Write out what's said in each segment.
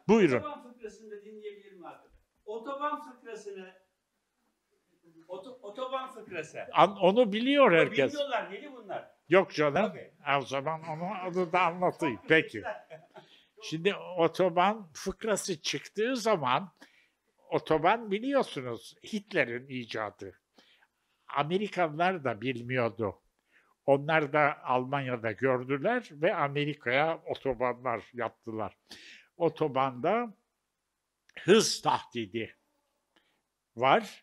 Buyurun. Otoban fıkrasını da dinleyebilir mi arkadaşlar? Otoban fıkrasını otoban fıkrası. Onu biliyor herkes. Bilmiyorlar neydi bunlar? Yok canım. Tabii. O zaman onu da anlatayım. Peki. Şimdi otoban fıkrası çıktığı zaman otoban biliyorsunuz Hitler'in icadı. Amerikanlar da bilmiyordu. Onlar da Almanya'da gördüler ve Amerika'ya otobanlar yaptılar. Otobanda hız tahdidi var.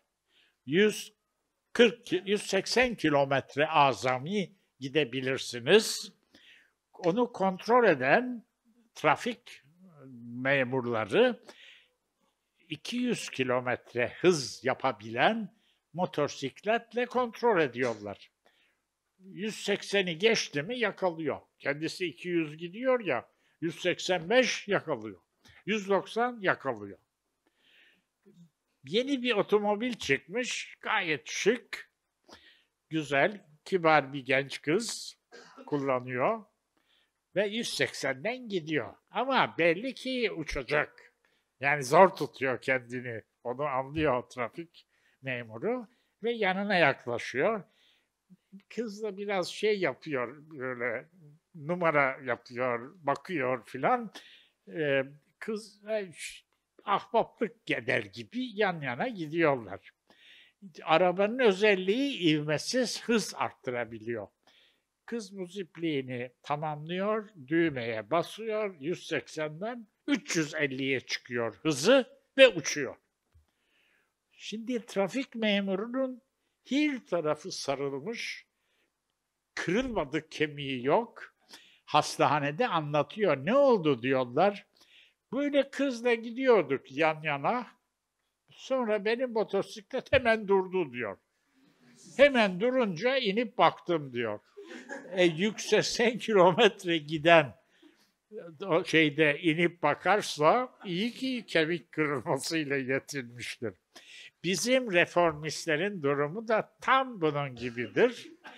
180 kilometre azami gidebilirsiniz. Onu kontrol eden trafik memurları 200 kilometre hız yapabilen motosikletle kontrol ediyorlar. 180'i geçti mi yakalıyor. Kendisi 200 gidiyor ya, 185 yakalıyor. 190 yakalıyor. Yeni bir otomobil çıkmış, gayet şık, güzel, kibar bir genç kız kullanıyor ve 180'den gidiyor. Ama belli ki uçacak. Yani zor tutuyor kendini. Onu anlıyor trafik memuru ve yanına yaklaşıyor. Kız da biraz şey yapıyor, böyle numara yapıyor, bakıyor filan. Kız ahbaplık eder gibi yan yana gidiyorlar. Arabanın özelliği ivmesiz hız arttırabiliyor. Kız muzipliğini tamamlıyor, düğmeye basıyor, 180'den 350'ye çıkıyor hızı ve uçuyor. Şimdi trafik memurunun her tarafı sarılmış, kırılmadık kemiği yok. Hastanede anlatıyor. Ne oldu diyorlar. Böyle kızla gidiyorduk yan yana. Sonra benim motosiklet hemen durdu diyor. Hemen durunca inip baktım diyor. 180 kilometre giden o şeyde inip bakarsa iyi ki kemik kırılmasıyla yetinmiştir. Bizim reformistlerin durumu da tam bunun gibidir.